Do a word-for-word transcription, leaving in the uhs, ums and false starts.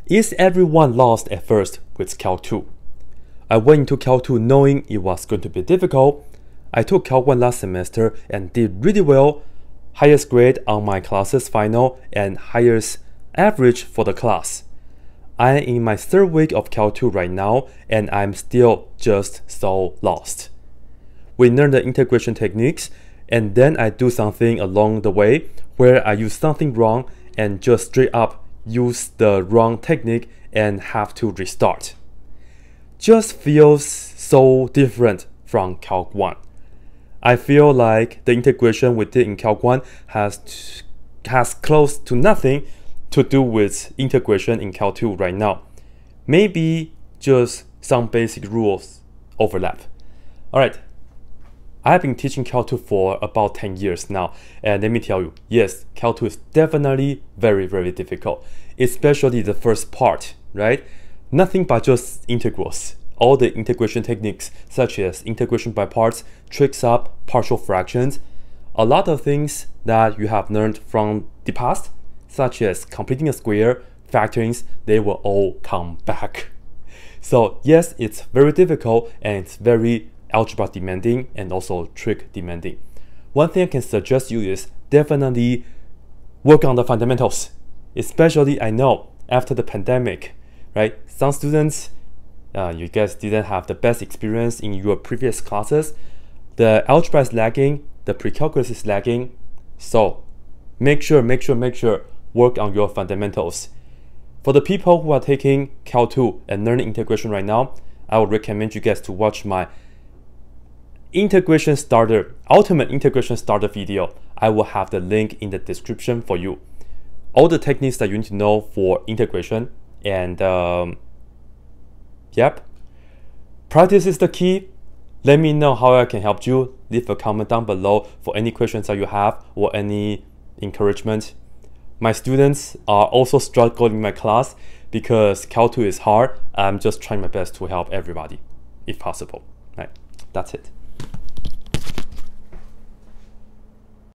Is everyone lost at first with Calc two? I went into Calc two knowing it was going to be difficult. I took Calc one last semester and did really well, highest grade on my classes final and highest average for the class. I am in my third week of Calc two right now and I'm still just so lost. We learn the integration techniques and then I do something along the way where I use something wrong and just straight up use the wrong technique and have to restart. Just feels so different from Calc one. I feel like the integration we did in Calc one has, has close to nothing to do with integration in Calc two right now. Maybe just some basic rules overlap. Alright, I have been teaching Calc two for about ten years now, and let me tell you, yes, Calc two is definitely very, very difficult, especially the first part, right? Nothing but just integrals. All the integration techniques, such as integration by parts, trig sub, partial fractions, a lot of things that you have learned from the past, such as completing a square, factorings, they will all come back. So yes, it's very difficult and it's very algebra demanding and also trig demanding. One thing I can suggest you is definitely work on the fundamentals. Especially I know after the pandemic, right? Some students, uh, you guys didn't have the best experience in your previous classes. The algebra is lagging, the pre-calculus is lagging. So make sure, make sure, make sure, work on your fundamentals. For the people who are taking Calc two and learning integration right now, I would recommend you guys to watch my integration starter, ultimate integration starter video. I will have the link in the description for you. All the techniques that you need to know for integration, and um, yep, practice is the key. Let me know how I can help you. Leave a comment down below for any questions that you have or any encouragement. My students are also struggling in my class because Calc two is hard. I'm just trying my best to help everybody if possible. Right, that's it.